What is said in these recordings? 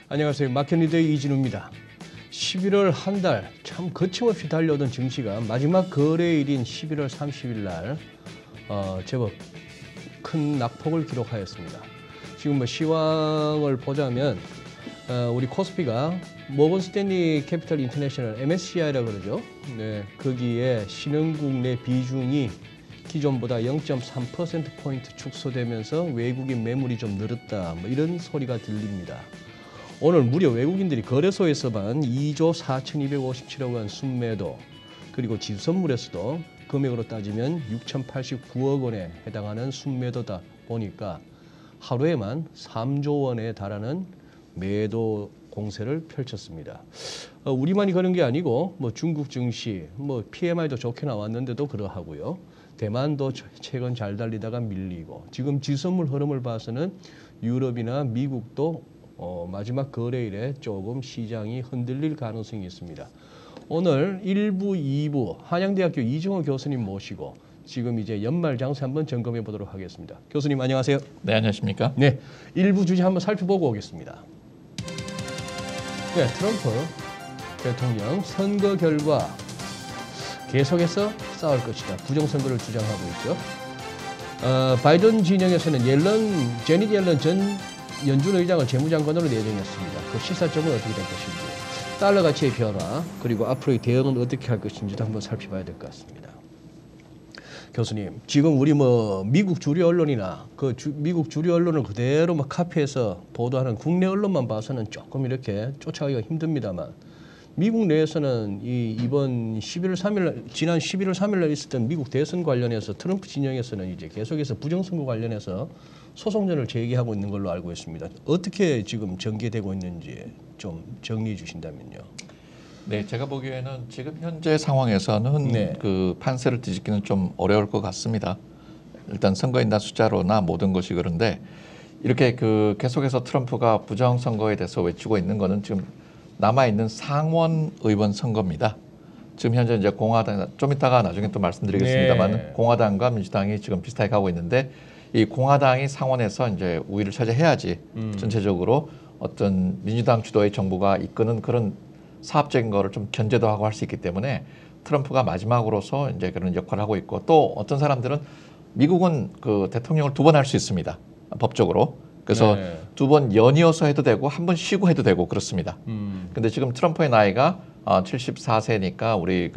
안녕하세요. 마켓리더의 이진우입니다. 11월 한 달 참 거침없이 달려오던 증시가 마지막 거래일인 11월 30일 날 제법 큰 낙폭을 기록하였습니다. 지금 시황을 보자면 우리 코스피가 모건 스탠리 캐피털 인터내셔널 MSCI라고 그러죠. 네, 거기에 신흥국 내 비중이 기존보다 0.3%포인트 축소되면서 외국인 매물이 좀 늘었다. 이런 소리가 들립니다. 오늘 무려 외국인들이 거래소에서만 2조 4,257억 원 순매도, 그리고 지수선물에서도 금액으로 따지면 6,089억 원에 해당하는 순매도다 보니까 하루에만 3조 원에 달하는 매도 공세를 펼쳤습니다. 우리만이 그런 게 아니고 중국 증시, PMI도 좋게 나왔는데도 그러하고요. 대만도 최근 잘 달리다가 밀리고, 지금 지수선물 흐름을 봐서는 유럽이나 미국도 마지막 거래일에 조금 시장이 흔들릴 가능성이 있습니다. 오늘 1부, 2부 한양대학교 이정호 교수님 모시고 지금 이제 연말 장세 한번 점검해 보도록 하겠습니다. 교수님 안녕하세요. 네, 안녕하십니까? 네, 1부 주제 한번 살펴보고 오겠습니다. 네, 트럼프 대통령 선거 결과 계속해서 싸울 것이다. 부정선거를 주장하고 있죠. 바이든 진영에서는 제닛 옐런 전 연준 의장을 재무장관으로 내정했습니다. 그 시사점은 어떻게 될 것인지, 달러 가치의 변화, 그리고 앞으로의 대응은 어떻게 할 것인지도 한번 살펴봐야 될 것 같습니다. 교수님, 지금 우리 미국 주류 언론이나 미국 주류 언론을 그대로 카피해서 보도하는 국내 언론만 봐서는 조금 이렇게 쫓아가기가 힘듭니다만, 미국 내에서는 이번 11월 3일 지난 11월 3일 날 있었던 미국 대선 관련해서 트럼프 진영에서는 이제 계속해서 부정선거 관련해서 소송전을 제기하고 있는 걸로 알고 있습니다. 어떻게 지금 전개되고 있는지 좀 정리해 주신다면요. 네, 제가 보기에는 지금 현재 상황에서는 네. 그 판세를 뒤집기는 좀 어려울 것 같습니다. 일단 선거인단 숫자로나 모든 것이 그런데 이렇게 계속해서 트럼프가 부정선거에 대해서 외치고 있는 거는 지금 남아있는 상원 의원 선거입니다. 지금 현재 이제 공화당, 좀 이따가 나중에 또 말씀드리겠습니다만, 네. 공화당과 민주당이 지금 비슷하게 가고 있는데, 이 공화당이 상원에서 이제 우위를 차지해야지 전체적으로 어떤 민주당 주도의 정부가 이끄는 그런 사업적인 거를 좀 견제도 하고 할 수 있기 때문에 트럼프가 마지막으로서 이제 그런 역할을 하고 있고, 또 어떤 사람들은 미국은 그 대통령을 2번 할 수 있습니다. 법적으로. 그래서 네. 2번 연이어서 해도 되고 한 번 쉬고 해도 되고 그렇습니다. 근데 지금 트럼프의 나이가 74세니까 우리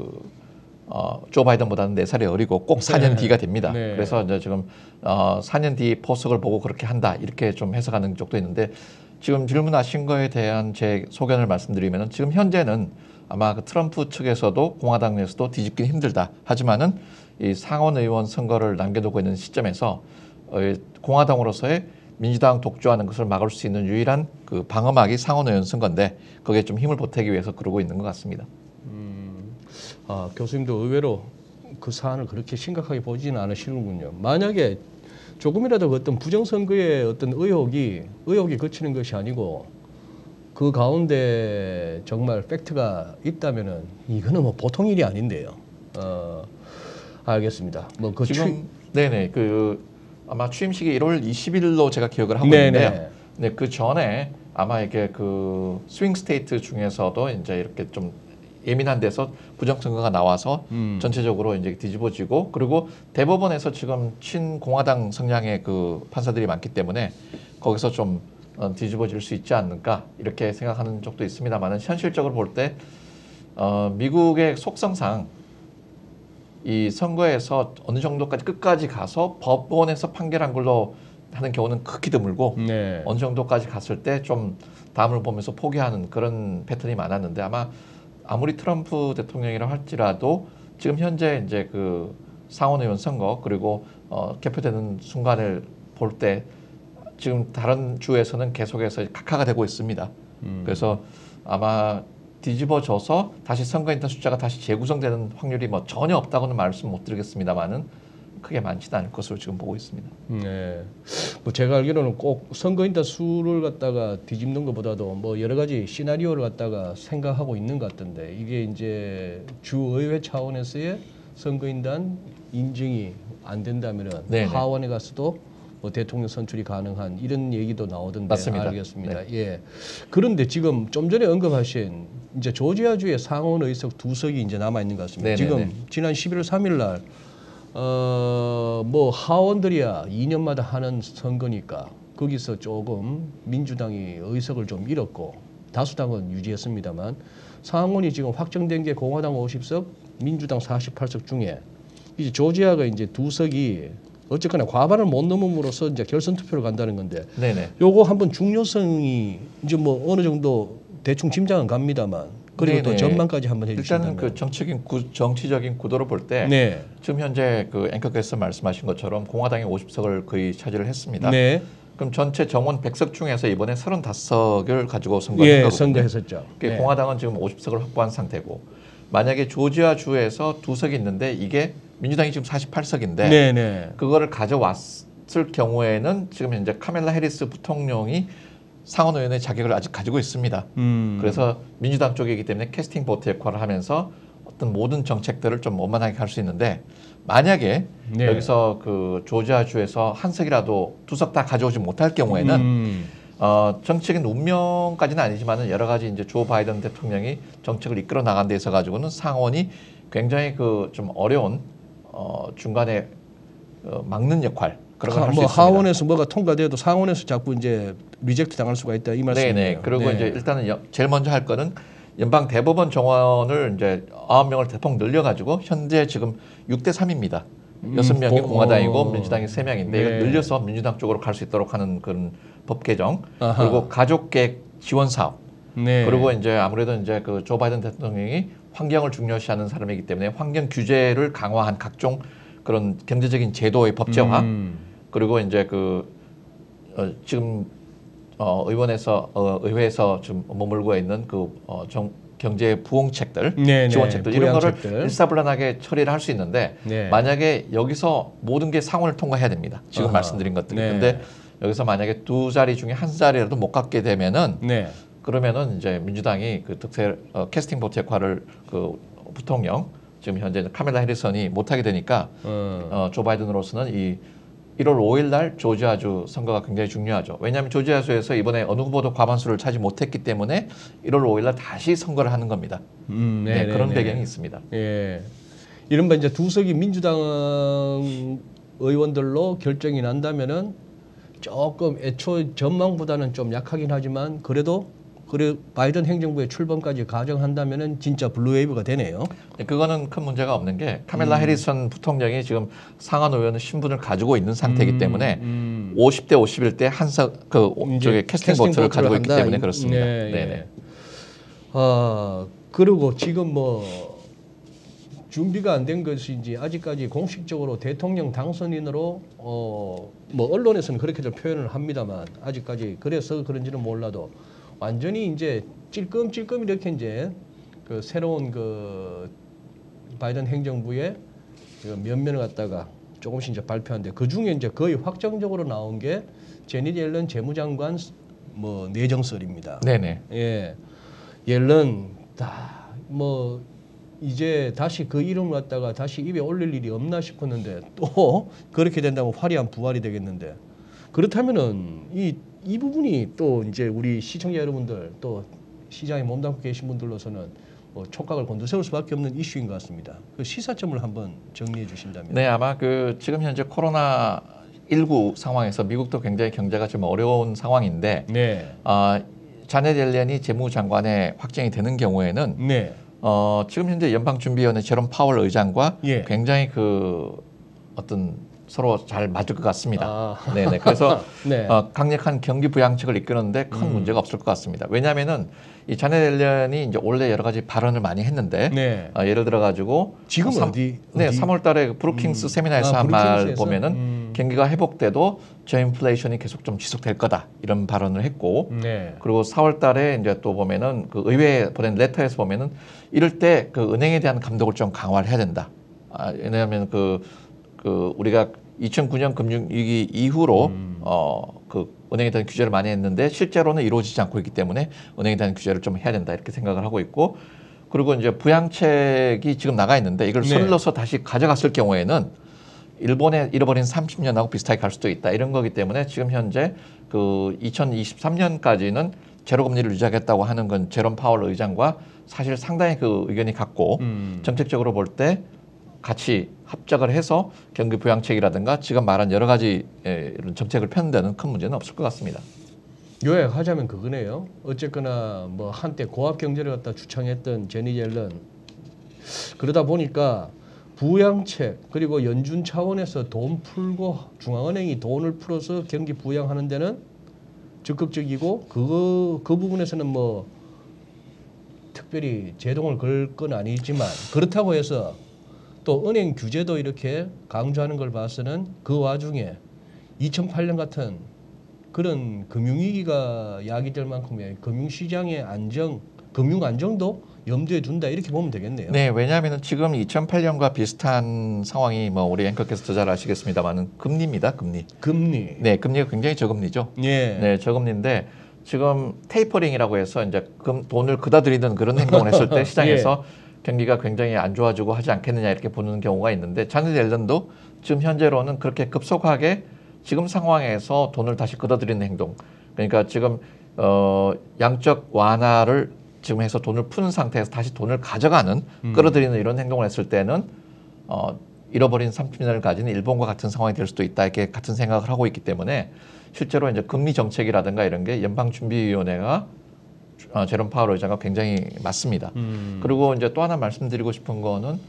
조 바이든보다는 4살이 어리고 꼭 4년 뒤가 됩니다. 네. 그래서 이제 지금 4년 뒤 포석을 보고 그렇게 한다 이렇게 좀 해석하는 쪽도 있는데, 지금 질문하신 거에 대한 제 소견을 말씀드리면은 지금 현재는 아마 그 트럼프 측에서도 공화당 내에서도 뒤집기는 힘들다. 하지만은 이 상원 의원 선거를 남겨두고 있는 시점에서 공화당으로서의 민주당 독주하는 것을 막을 수 있는 유일한 그 방어막이 상원 의원 선거인데, 거기에 좀 힘을 보태기 위해서 그러고 있는 것 같습니다. 교수님도 의외로 그 사안을 그렇게 심각하게 보지는 않으시는군요. 만약에 조금이라도 어떤 부정선거의 어떤 의혹이 그치는 것이 아니고 그 가운데 정말 팩트가 있다면은 이거는 보통 일이 아닌데요. 알겠습니다. 지금 네네 아마 취임식이 1월 20일로 제가 기억을 하고 네네. 있는데요. 네, 그 전에 아마 이게 그 스윙 스테이트 중에서도 이제 이렇게 좀 예민한 데서 부정선거가 나와서 전체적으로 이제 뒤집어지고, 그리고 대법원에서 지금 친공화당 성향의 그 판사들이 많기 때문에 거기서 좀 뒤집어질 수 있지 않을까 이렇게 생각하는 쪽도 있습니다만은, 현실적으로 볼 때 미국의 속성상 이 선거에서 어느 정도까지 끝까지 가서 법원에서 판결한 걸로 하는 경우는 극히 드물고, 네. 어느 정도까지 갔을 때 좀 다음을 보면서 포기하는 그런 패턴이 많았는데, 아무리 트럼프 대통령이라 할지라도 지금 현재 이제 그 상원 의원 선거 그리고 개표되는 순간을 볼 때 지금 다른 주에서는 계속해서 각하가 되고 있습니다. 그래서 아마 뒤집어져서 다시 선거인단 숫자가 다시 재구성되는 확률이 전혀 없다고는 말씀 못 드리겠습니다만은 크게 많지는 않을 것으로 지금 보고 있습니다. 네. 제가 알기로는 꼭 선거인단 수를 갖다가 뒤집는 것보다도 여러 가지 시나리오를 갖다가 생각하고 있는 것 같던데, 이게 이제 주의회 차원에서의 선거인단 인증이 안 된다면은 네네. 하원에 가서도 대통령 선출이 가능한 이런 얘기도 나오던데 맞습니다. 알겠습니다. 예. 그런데 지금 좀 전에 언급하신 이제 조지아주의 상원 의석 2석이 이제 남아 있는 것 같습니다. 네네네. 지금 지난 11월 3일 날 뭐 하원들이야 2년마다 하는 선거니까 거기서 조금 민주당이 의석을 좀 잃었고 다수당은 유지했습니다만 상원이 지금 확정된 게 공화당 50석, 민주당 48석 중에 이제 조지아가 이제 2석이 어쨌거나 과반을 못 넘음으로써 이제 결선 투표를 간다는 건데 네네. 요거 한번 중요성이 이제 뭐 어느 정도 대충 짐작은 갑니다만 그리고 또 네네. 전망까지 한번 해주신다면. 일단은 그 정치적인 구도를 볼 때 네. 지금 현재 그 앵커께서 말씀하신 것처럼 공화당이 50석을 거의 차지를 했습니다. 네. 그럼 전체 정원 100석 중에서 이번에 35석을 가지고 선거한 예, 거거든요. 선거했었죠. 네. 네. 공화당은 지금 50석을 확보한 상태고 만약에 조지아 주에서 2석이 있는데 이게 민주당이 지금 48석인데 네, 네. 그거를 가져왔을 경우에는 지금 현재 카멜라 해리스 부통령이 상원의원의 자격을 아직 가지고 있습니다. 그래서 민주당 쪽이기 때문에 캐스팅 보트 역할을 하면서 어떤 모든 정책들을 좀 원만하게 할 수 있는데 만약에 네. 여기서 그 조지아주에서 한 석이라도 2석 다 가져오지 못할 경우에는 정치적인 운명까지는 아니지만은 여러 가지 이제 조 바이든 대통령이 정책을 이끌어 나간 데 있어 가지고는 상원이 굉장히 그 좀 어려운 중간에 막는 역할 그런 걸 할 수 뭐 있습니다. 하원에서 뭐가 통과돼도 상원에서 자꾸 이제 리젝트 당할 수가 있다 이 말씀이네요. 네네. 그리고 네. 이제 일단은 제일 먼저 할 거는 연방 대법원 정원을 이제 9명을 대폭 늘려가지고 현재 지금 6대 3입니다. 6명이 공화당이고 민주당이 3명인데 네. 이걸 늘려서 민주당 쪽으로 갈 수 있도록 하는 그런 법 개정 아하. 그리고 가족계획 지원 사업 네. 그리고 이제 아무래도 이제 그 조 바이든 대통령이 환경을 중요시하는 사람이기 때문에 환경 규제를 강화한 각종 그런 경제적인 제도의 법제화 그리고 이제 그 지금 의회에서 좀 머물고 있는 그 경제 부흥책들, 네네. 지원책들 이런 거를 부양책들. 일사불란하게 처리를 할 수 있는데 네. 만약에 여기서 모든 게 상원을 통과해야 됩니다. 지금 아하. 말씀드린 것들이. 네. 근데 여기서 만약에 2자리 중에 1자리라도 못 갖게 되면은 네. 그러면은 이제 민주당이 그 캐스팅 보트 역할을 그 부통령 지금 현재 카멜라 해리슨이 못하게 되니까 조 바이든으로서는 이 1월 5일 날 조지아주 선거가 굉장히 중요하죠. 왜냐하면 조지아주에서 이번에 어느 후보도 과반수를 차지 못했기 때문에 1월 5일 날 다시 선거를 하는 겁니다. 네, 그런 배경이 있습니다. 예. 이른바 이제 2석이 민주당 의원들로 결정이 난다면은 조금 애초 전망보다는 좀 약하긴 하지만 그래도 바이든 행정부의 출범까지 가정한다면은 진짜 블루웨이브가 되네요. 네, 그거는 큰 문제가 없는 게 카멜라 해리슨 부통령이 지금 상원 의원 신분을 가지고 있는 상태이기 때문에 50대 51대 한석 저기 캐스팅 보트를 가지고 있기 때문에 그렇습니다. 네, 네네. 그리고 지금 뭐 준비가 안 된 것인지 아직까지 공식적으로 대통령 당선인으로 뭐 언론에서는 그렇게들 표현을 합니다만 아직까지 그래서 그런지는 몰라도 완전히 이제 찔끔찔끔 이렇게 이제 그 새로운 그 바이든 행정부의 그 면면을 갖다가 조금씩 이제 발표하는데 그 중에 이제 거의 확정적으로 나온 게 제닛 옐런 재무장관 뭐 내정설입니다. 네네. 예, 옐런 다 뭐 이제 다시 그 이름 갖다가 다시 입에 올릴 일이 없나 싶었는데 또 그렇게 된다면 화려한 부활이 되겠는데 그렇다면은 이 부분이 또 이제 우리 시청자 여러분들 또 시장에 몸담고 계신 분들로서는 뭐 촉각을 곤두세울 수밖에 없는 이슈인 것 같습니다. 그 시사점을 한번 정리해 주신다면. 네, 아마 그 지금 현재 코로나 19 상황에서 미국도 굉장히 경제가 좀 어려운 상황인데, 네. 자넷 옐런이 재무장관에 확정이 되는 경우에는 네. 지금 현재 연방준비위원회 제롬 파월 의장과 예. 굉장히 그 어떤 서로 잘 맞을 것 같습니다. 아. 네네. 그래서 네. 강력한 경기 부양책을 이끄는데 큰 문제가 없을 것 같습니다. 왜냐하면은 이 자넷 옐런이 이제 원래 여러 가지 발언을 많이 했는데 네. 예를 들어 가지고 지금 어디? 네, 3월달에 브루킹스 세미나에서 한 말 브루킹스에서? 보면은 경기가 회복돼도 저인플레이션이 계속 좀 지속될 거다 이런 발언을 했고 네. 그리고 4월달에 이제 또 보면은 그 의회에 보낸 레터에서 보면은 이럴 때 그 은행에 대한 감독을 좀 강화를 해야 된다. 왜냐하면 그 우리가 2009년 금융위기 이후로 그 은행에 대한 규제를 많이 했는데 실제로는 이루어지지 않고 있기 때문에 은행에 대한 규제를 좀 해야 된다 이렇게 생각을 하고 있고 그리고 이제 부양책이 지금 나가 있는데 이걸 네. 서둘러서 다시 가져갔을 경우에는 일본의 잃어버린 30년하고 비슷하게 갈 수도 있다 이런 거기 때문에 지금 현재 그 2023년까지는 제로 금리를 유지하겠다고 하는 건 제롬 파월 의장과 사실 상당히 그 의견이 같고 정책적으로 볼 때 같이 합작을 해서 경기 부양책이라든가 지금 말한 여러 가지 이런 정책을 펴는 데는 큰 문제는 없을 것 같습니다. 요약하자면 그거네요. 어쨌거나 뭐 한때 고압 경제를 갖다 주창했던 제니 옐런 그러다 보니까 부양책 그리고 연준 차원에서 돈 풀고 중앙은행이 돈을 풀어서 경기 부양하는 데는 적극적이고 그 부분에서는 뭐 특별히 제동을 걸 건 아니지만 그렇다고 해서 또 은행 규제도 이렇게 강조하는 걸 봐서는 그 와중에 2008년 같은 그런 금융위기가 야기될 만큼의 금융시장의 금융 안정도 염두에 둔다 이렇게 보면 되겠네요. 네, 왜냐하면 지금 2008년과 비슷한 상황이 뭐 우리 앵커께서 더 잘 아시겠습니다만은 금리입니다, 금리. 금리. 네, 금리가 굉장히 저금리죠. 예. 네, 저금리인데 지금 테이퍼링이라고 해서 이제 돈을 그다 들이는 그런 행동을 했을 때 시장에서 경기가 굉장히 안 좋아지고 하지 않겠느냐 이렇게 보는 경우가 있는데 자넷 옐런도 지금 현재로는 그렇게 급속하게 지금 상황에서 돈을 다시 걷어들이는 행동. 그러니까 지금 양적 완화를 지금 해서 돈을 푸는 상태에서 다시 돈을 가져가는 끌어들이는 이런 행동을 했을 때는 잃어버린 30년을 가진 일본과 같은 상황이 될 수도 있다 이렇게 같은 생각을 하고 있기 때문에 실제로 이제 금리 정책이라든가 이런 게 연방준비위원회가 제롬 파월 의장과 굉장히 맞습니다. 그리고 이제 또 하나 말씀드리고 싶은 거는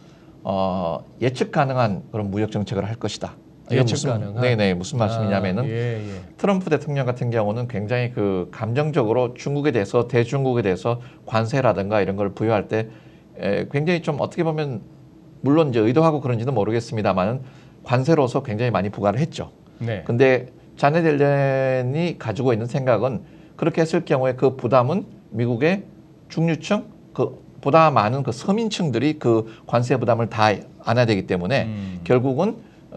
예측 가능한 그런 무역 정책을 할 것이다. 예측 가능한. 네네 무슨 말씀이냐면은 예. 트럼프 대통령 같은 경우는 굉장히 그 감정적으로 중국에 대해서 대중국에 대해서 관세라든가 이런 걸 부여할 때 굉장히 좀 어떻게 보면 물론 이제 의도하고 그런지는 모르겠습니다만은 관세로서 굉장히 많이 부과를 했죠. 네. 근데 자넷 옐런이 가지고 있는 생각은 그렇게 했을 경우에 그 부담은 미국의 중류층 그 보다 많은 그 서민층들이 그 관세 부담을 다 안아야 되기 때문에 결국은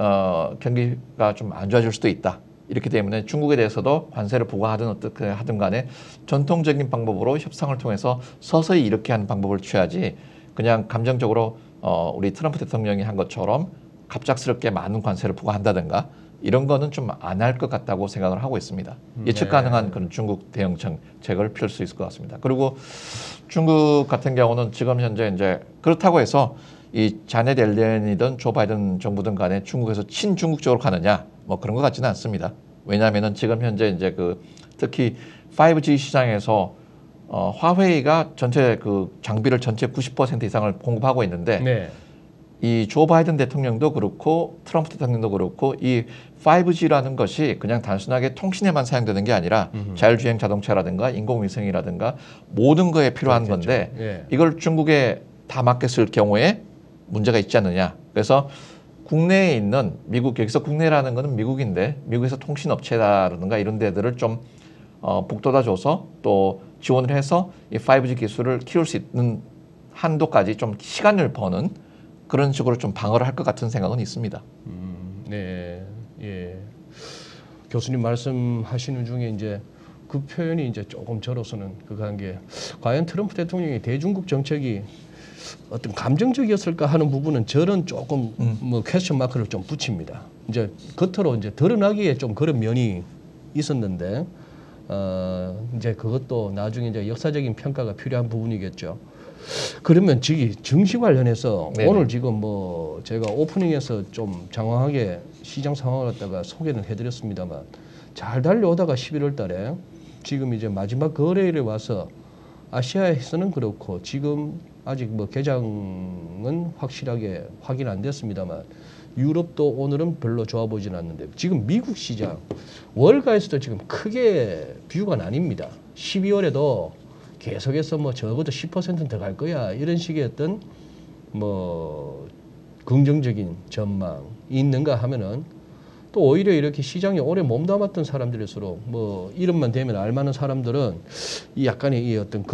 경기가 좀 안 좋아질 수도 있다. 이렇기 때문에 중국에 대해서도 관세를 부과하든 어떻게 하든 간에 전통적인 방법으로 협상을 통해서 서서히 이렇게 하는 방법을 취하지 그냥 감정적으로 우리 트럼프 대통령이 한 것처럼 갑작스럽게 많은 관세를 부과한다든가 이런 거는 좀 안 할 것 같다고 생각을 하고 있습니다. 예측 가능한 그런 중국 대응 정책을 펼 수 있을 것 같습니다. 그리고 중국 같은 경우는 지금 현재 이제 그렇다고 해서 이 자넷 옐런이든 조 바이든 정부든 간에 중국에서 친중국적으로 가느냐 뭐 그런 것 같지는 않습니다. 왜냐하면은 지금 현재 이제 그 특히 5G 시장에서 화웨이가 전체 그 장비를 전체 90% 이상을 공급하고 있는데 네. 이 조 바이든 대통령도 그렇고 트럼프 대통령도 그렇고 이 5G라는 것이 그냥 단순하게 통신에만 사용되는 게 아니라 자율주행 자동차라든가 인공위성이라든가 모든 거에 필요한 그렇겠죠. 건데 예. 이걸 중국에 다 맡겼을 경우에 문제가 있지 않느냐. 그래서 국내에 있는 미국 여기서 국내라는 거는 미국인데 미국에서 통신업체라든가 이런 데들을 좀 북돋아줘서 또 지원을 해서 이 5G 기술을 키울 수 있는 한도까지 좀 시간을 버는 그런 식으로 좀 방어를 할 것 같은 생각은 있습니다. 네, 예. 교수님 말씀하시는 중에 이제 그 표현이 이제 조금 저로서는 그거 한 게 과연 트럼프 대통령의 대중국 정책이 어떤 감정적이었을까 하는 부분은 저는 조금 뭐 퀘스천 마크를 좀 붙입니다. 이제 겉으로 이제 드러나기에 좀 그런 면이 있었는데 이제 그것도 나중에 이제 역사적인 평가가 필요한 부분이겠죠. 그러면 저기 증시 관련해서 네네. 오늘 지금 뭐 제가 오프닝에서 좀 장황하게 시장 상황을 갖다가 소개는 해드렸습니다만 잘 달려오다가 11월 달에 지금 이제 마지막 거래일에 와서 아시아에서는 그렇고 지금 아직 뭐 개장은 확실하게 확인 안 됐습니다만 유럽도 오늘은 별로 좋아 보이진 않는데 지금 미국 시장 월가에서도 지금 크게 뷰가 나뉩니다. 12월에도 계속해서 뭐 적어도 10%는 더 갈 거야 이런 식의 어떤 뭐 긍정적인 전망이 있는가 하면은 또 오히려 이렇게 시장에 오래 몸담았던 사람들일수록 뭐 이름만 대면 알만한 사람들은 이 약간의 이 어떤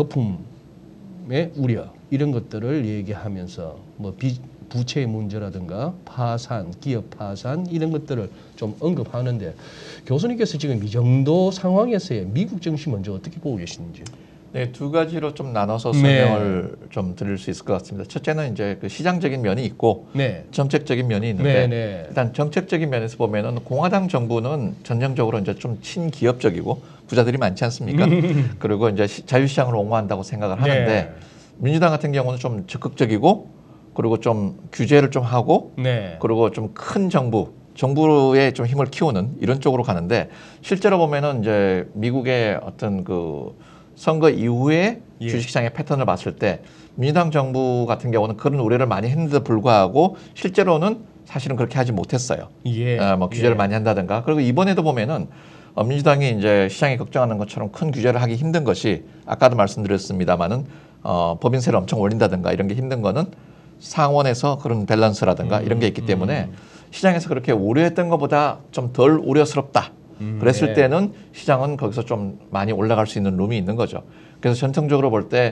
거품의 우려 이런 것들을 얘기하면서 뭐 부채의 문제라든가 파산, 기업 파산 이런 것들을 좀 언급하는데 교수님께서 지금 이 정도 상황에서의 미국 증시 먼저 어떻게 보고 계시는지? 네, 두 가지로 좀 나눠서 네. 설명을 좀 드릴 수 있을 것 같습니다. 첫째는 이제 그 시장적인 면이 있고 네. 정책적인 면이 있는데 네. 일단 정책적인 면에서 보면은 공화당 정부는 전형적으로 이제 좀 친기업적이고 부자들이 많지 않습니까? 그리고 이제 자유시장을 옹호한다고 생각을 하는데 네. 민주당 같은 경우는 좀 적극적이고 그리고 좀 규제를 좀 하고 네. 그리고 좀 큰 정부의 좀 힘을 키우는 이런 쪽으로 가는데 실제로 보면은 이제 미국의 어떤 그 선거 이후에 예. 주식시장의 패턴을 봤을 때 민주당 정부 같은 경우는 그런 우려를 많이 했는데도 불구하고 실제로는 사실은 그렇게 하지 못했어요. 예. 뭐 규제를 많이 한다든가. 그리고 이번에도 보면은 민주당이 이제 시장이 걱정하는 것처럼 큰 규제를 하기 힘든 것이 아까도 말씀드렸습니다마는 법인세를 엄청 올린다든가 이런 게 힘든 거는 상원에서 그런 밸런스라든가 이런 게 있기 때문에 시장에서 그렇게 우려했던 것보다 좀 덜 우려스럽다. 그랬을 네. 때는 시장은 거기서 좀 많이 올라갈 수 있는 룸이 있는 거죠. 그래서 전통적으로 볼 때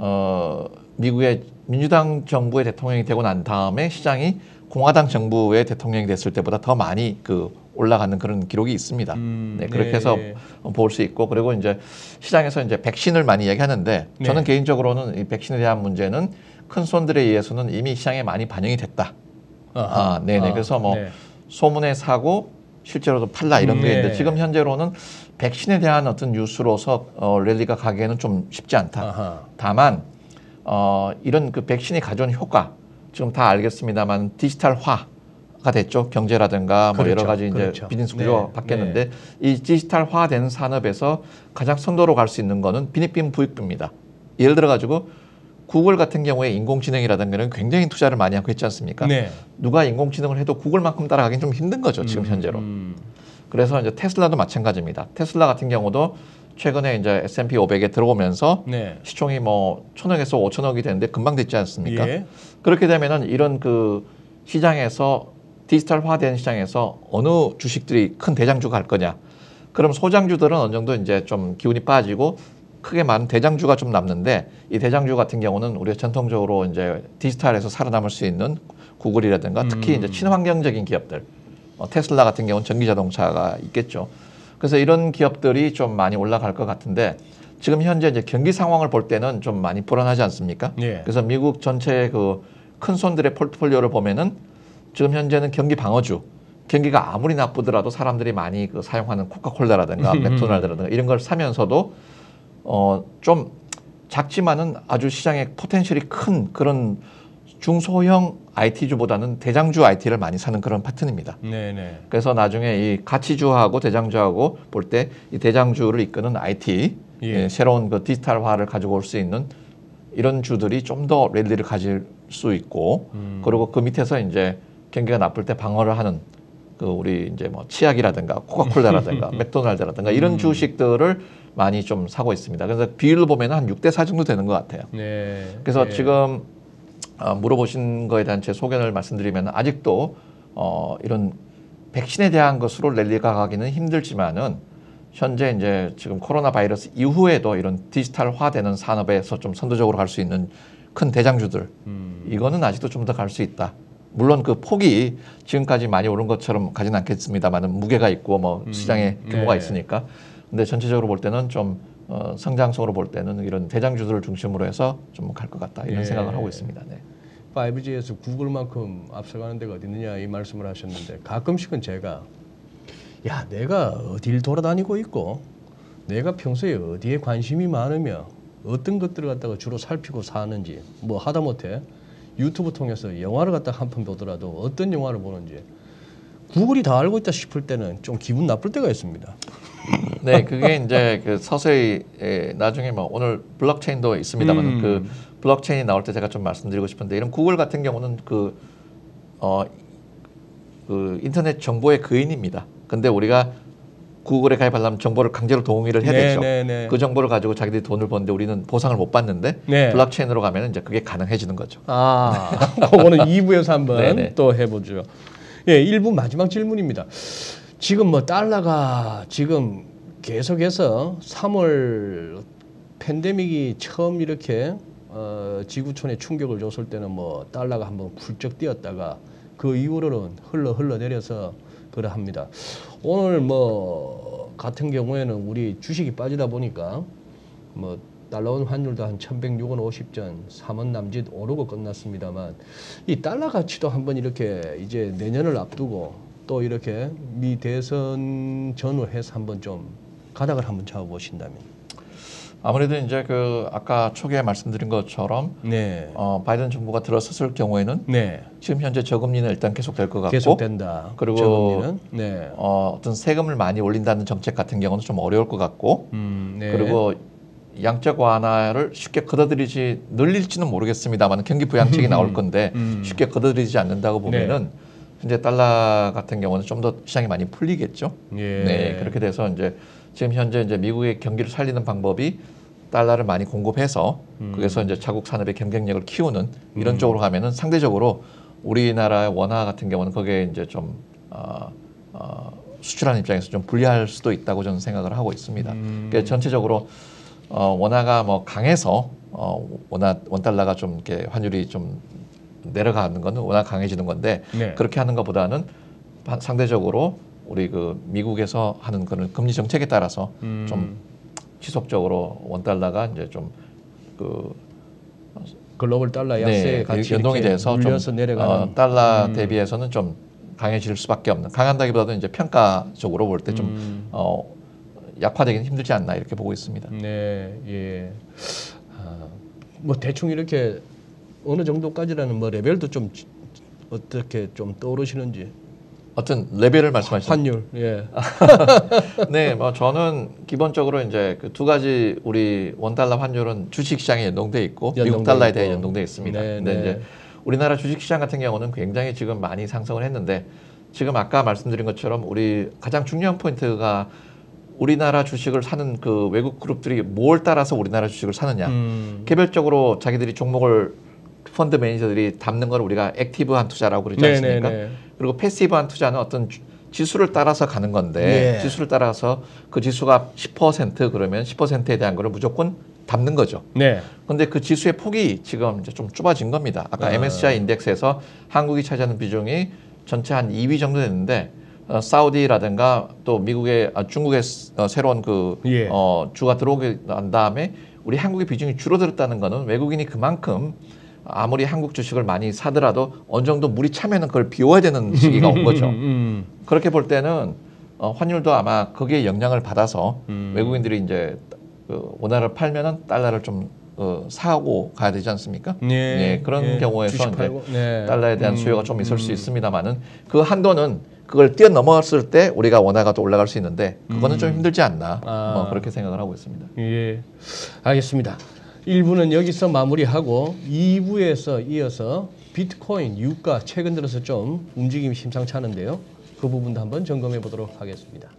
미국의 민주당 정부의 대통령이 되고 난 다음에 시장이 공화당 정부의 대통령이 됐을 때보다 더 많이 그 올라가는 그런 기록이 있습니다. 네, 그렇게 해서 볼 수 있고 그리고 이제 시장에서 이제 백신을 많이 얘기하는데 저는 개인적으로는 이 백신에 대한 문제는 큰 손들에 의해서는 이미 시장에 많이 반영이 됐다. 네네. 그래서 뭐 소문에 사고 실제로도 팔라 이런 게 있는데 지금 현재로는 백신에 대한 어떤 뉴스로서 랠리가 가기에는 좀 쉽지 않다. 다만 이런 그 백신이 가져온 효과 지금 다 알겠습니다만 디지털화가 됐죠. 경제라든가 뭐 여러 가지 이제 비즈니스 구조가 바뀌었는데 이 디지털화된 산업에서 가장 선도로 갈 수 있는 거는 빈익빈 부익부입니다. 예를 들어 가지고 구글 같은 경우에 인공지능이라든가는 굉장히 투자를 많이 하고 있지 않습니까? 누가 인공지능을 해도 구글만큼 따라가긴 좀 힘든 거죠. 지금 현재로. 그래서 이제 테슬라도 마찬가지입니다. 테슬라 같은 경우도 최근에 이제 S&P 500에 들어오면서 시총이 뭐 1,000억에서 5,000억이 되는데 금방 됐지 않습니까? 그렇게 되면은 이런 그 시장에서 디지털화된 시장에서 어느 주식들이 큰 대장주가 할 거냐? 그럼 소장주들은 어느 정도 이제 좀 기운이 빠지고 크게 많은 대장주가 좀 남는데 이 대장주 같은 경우는 우리가 전통적으로 이제 디지털에서 살아남을 수 있는 구글이라든가 특히 이제 친환경적인 기업들, 테슬라 같은 경우는 전기 자동차가 있겠죠. 그래서 이런 기업들이 좀 많이 올라갈 것 같은데 지금 현재 이제 경기 상황을 볼 때는 좀 많이 불안하지 않습니까? 그래서 미국 전체 그 큰 손들의 포트폴리오를 보면은 지금 현재는 경기 방어주, 경기가 아무리 나쁘더라도 사람들이 많이 그 사용하는 코카콜라라든가 맥도날드라든가 이런 걸 사면서도 좀 작지만은 아주 시장에 포텐셜이 큰 그런 중소형 IT주보다는 대장주 IT를 많이 사는 그런 패턴입니다. 그래서 나중에 이 가치주하고 대장주하고 볼 때 이 대장주를 이끄는 IT, 새로운 그 디지털화를 가지고 올 수 있는 이런 주들이 좀 더 랠리를 가질 수 있고, 그리고 그 밑에서 이제 경기가 나쁠 때 방어를 하는 그 우리 이제 뭐 치약이라든가 코카콜라라든가 맥도날드라든가 이런 주식들을 많이 좀 사고 있습니다. 그래서 비율로 보면 한 6대4 정도 되는 것 같아요. 그래서 지금 물어보신 거에 대한 제 소견을 말씀드리면 아직도 이런 백신에 대한 것으로 랠리가 가기는 힘들지만은 현재 이제 지금 코로나 바이러스 이후에도 이런 디지털화되는 산업에서 좀 선도적으로 갈 수 있는 큰 대장주들 이거는 아직도 좀 더 갈 수 있다. 물론 그 폭이 지금까지 많이 오른 것처럼 가진 않겠습니다만은 무게가 있고 뭐 시장에 규모가 있으니까. 근데 전체적으로 볼 때는 좀 성장성으로 볼 때는 이런 대장주들을 중심으로 해서 좀 갈 것 같다 이런 생각을 하고 있습니다. 5G에서 구글만큼 앞서가는 데가 어디 있느냐 이 말씀을 하셨는데 가끔씩은 제가 내가 어딜 돌아다니고 있고 내가 평소에 어디에 관심이 많으며 어떤 것들을 갖다가 주로 살피고 사는지 뭐 하다못해 유튜브 통해서 영화를 갖다가 한 편 보더라도 어떤 영화를 보는지 구글이 다 알고 있다 싶을 때는 좀 기분 나쁠 때가 있습니다. 네, 그게 이제 그 서서히 나중에 뭐 오늘 블록체인도 있습니다만 그 블록체인이 나올 때 제가 좀 말씀드리고 싶은데 이런 구글 같은 경우는 그 인터넷 정보의 거인입니다. 근데 우리가 구글에 가입하려면 정보를 강제로 동의를 해야 되죠. 그 정보를 가지고 자기들이 돈을 버는데 우리는 보상을 못 받는데 블록체인으로 가면 이제 그게 가능해지는 거죠. 그거는 2부에서 한번 또 해보죠. 1부 마지막 질문입니다. 지금 뭐 달러가 지금 계속해서 3월 팬데믹이 처음 이렇게 지구촌에 충격을 줬을 때는 뭐 달러가 한번 훌쩍 뛰었다가 그 이후로는 흘러 내려서 그러합니다. 오늘 뭐 같은 경우에는 우리 주식이 빠지다 보니까 뭐 달러원 환율도 한 1106원 50전 3원 남짓 오르고 끝났습니다만 이 달러 가치도 한번 이렇게 이제 내년을 앞두고 또 이렇게 미 대선 전후해서 한번 좀 가닥을 한번 잡아보신다면. 아무래도 이제 그 아까 초기에 말씀드린 것처럼 네. 바이든 정부가 들어섰을 경우에는 네. 지금 현재 저금리는 일단 계속될 것 같고 계속된다. 그리고 저금리는? 네. 어떤 세금을 많이 올린다는 정책 같은 경우는 좀 어려울 것 같고 네. 그리고 양적 완화를 쉽게 걷어들이지 늘릴지는 모르겠습니다만 경기 부양책이 나올 건데 쉽게 걷어들이지 않는다고 보면은 현재 달러 같은 경우는 좀 더 시장이 많이 풀리겠죠. 예. 네, 그렇게 돼서 이제 지금 현재 이제 미국의 경기를 살리는 방법이 달러를 많이 공급해서 거기서 이제 자국 산업의 경쟁력을 키우는 이런 쪽으로 가면은 상대적으로 우리나라의 원화 같은 경우는 거기에 이제 좀 수출하는 입장에서 좀 불리할 수도 있다고 저는 생각을 하고 있습니다. 그러니까 전체적으로 원화가 뭐 강해서 원달러가 좀 이렇게 환율이 좀 내려가는 거는 워낙 강해지는 건데 네. 그렇게 하는 것보다는 상대적으로 우리 그 미국에서 하는 그런 금리 정책에 따라서 좀 지속적으로 원달러가 이제 좀 그 글로벌 달러 약세의 같이 연동이 돼서 물려서 좀 내려가는 달러 대비해서는 좀 강해질 수밖에 없는 강한다기보다도 이제 평가적으로 볼 때 좀 약화되기는 힘들지 않나 이렇게 보고 있습니다. 네, 예. 뭐 대충 이렇게 어느 정도까지라는 뭐 레벨도 좀 어떻게 좀 떠오르시는지. 어떤 레벨을 말씀하시죠? 환율. 예. 네, 뭐 저는 기본적으로 이제 그 두 가지 우리 원달러 환율은 주식시장에 연동돼 있고 미국 달러에 대해 연동돼 있습니다. 네, 근데 네. 이제 우리나라 주식시장 같은 경우는 굉장히 지금 많이 상승을 했는데 지금 아까 말씀드린 것처럼 우리 가장 중요한 포인트가 우리나라 주식을 사는 그 외국 그룹들이 뭘 따라서 우리나라 주식을 사느냐. 개별적으로 자기들이 종목을 펀드 매니저들이 담는 걸 우리가 액티브한 투자라고 그러지 않습니까? 네네네. 그리고 패시브한 투자는 어떤 지수를 따라서 가는 건데 예. 지수를 따라서 그 지수가 10% 그러면 10%에 대한 거를 무조건 담는 거죠. 네. 근데 그 지수의 폭이 지금 이제 좀 좁아진 겁니다. 아까 MSCI 인덱스에서 한국이 차지하는 비중이 전체 한 2위 정도 됐는데 사우디라든가 또 미국의 중국의 새로운 그 예. 주가 들어오게 난 다음에 우리 한국의 비중이 줄어들었다는 거는 외국인이 그만큼 아무리 한국 주식을 많이 사더라도 어느 정도 물이 차면은 그걸 비워야 되는 시기가 온 거죠. 그렇게 볼 때는 환율도 아마 거기에 영향을 받아서 외국인들이 이제 그 원화를 팔면은 달러를 좀 사고 가야 되지 않습니까? 네, 그런 경우에서 이제 달러에 대한 수요가 좀 있을 수 있습니다만은 그 한도는 그걸 뛰어넘었을 때 우리가 원화가 또 올라갈 수 있는데 그거는 좀 힘들지 않나 그렇게 생각을 하고 있습니다. 예, 알겠습니다. 1부는 여기서 마무리하고 2부에서 이어서 비트코인, 유가 최근 들어서 좀 움직임이 심상치 않은데요. 그 부분도 한번 점검해 보도록 하겠습니다.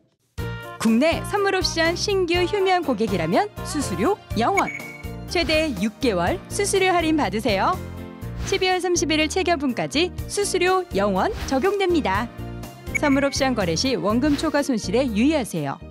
국내 선물옵션 신규 휴면 고객이라면 수수료 0원. 최대 6개월 수수료 할인 받으세요. 12월 31일 체결분까지 수수료 0원 적용됩니다. 선물옵션 거래 시 원금 초과 손실에 유의하세요.